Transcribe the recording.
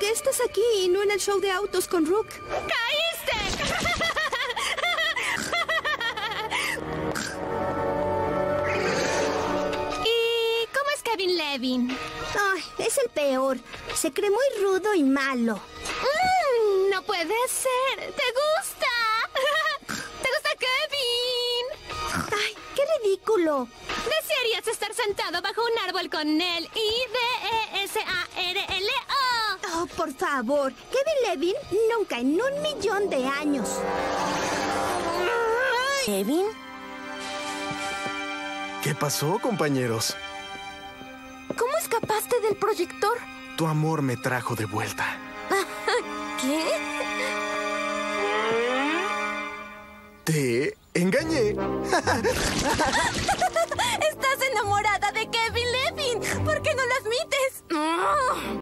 qué estás aquí y no en el show de autos con Rook? ¡Caíste! ¿Y cómo es Kevin Levin? Ay, es el peor. Se cree muy rudo y malo. No puede ser. ¿Te gusta? ¿Te gusta Kevin? Ay, qué ridículo. Desearías estar sentado bajo un árbol con él. IDESARLO. Oh, por favor. Kevin Levin nunca en 1.000.000 de años. ¿Kevin? ¿Qué pasó, compañeros? ¿Cómo escapaste del proyector? Tu amor me trajo de vuelta. ¿Qué? Te engañé. ¡Estás enamorada de Kevin Levin! ¿Por qué no lo admites?